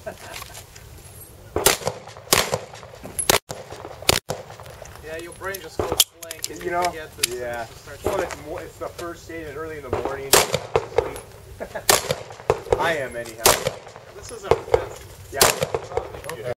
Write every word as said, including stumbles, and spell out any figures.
Yeah, your brain just goes blank and you, you know, forget this. yeah. Well, it's, more, it's the first day and early in the morning. I am anyhow. This is our fifth. Yeah.